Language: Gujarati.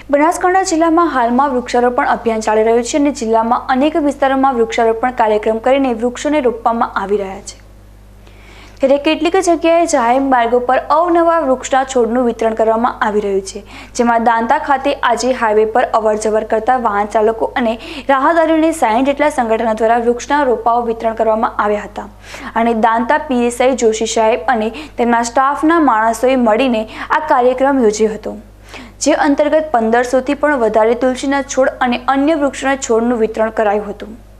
બનાસકાંઠા જિલ્લામાં હાલમાં વૃક્ષારોપણ અભિયાન ચાલી રહ્યું છે અને જિલ્લામાં અનેક વિસ્તારોમાં વૃક્ષારોપણ કાર્યક્રમ કરીને વૃક્ષોને રોપવામાં આવી રહ્યા છે. ત્યારે કેટલીક જગ્યાએ જાહેર માર્ગો પર અવનવા વૃક્ષના છોડનું વિતરણ કરવામાં આવી રહ્યું છે, જેમાં દાંતા ખાતે આજે હાઈવે પર અવરજવર કરતા વાહન ચાલકો અને રાહદારીઓને 60 જેટલા સંગઠનો દ્વારા વૃક્ષના રોપાઓ વિતરણ કરવામાં આવ્યા હતા. અને દાંતા પીએસઆઈ જોશી સાહેબ અને તેમના સ્ટાફના માણસોએ મળીને આ કાર્યક્રમ યોજ્યો હતો, જે અંતર્ગત 1500થી પણ વધારે તુલસીના છોડ અને અન્ય વૃક્ષોના છોડનું વિતરણ કરાયું હતું.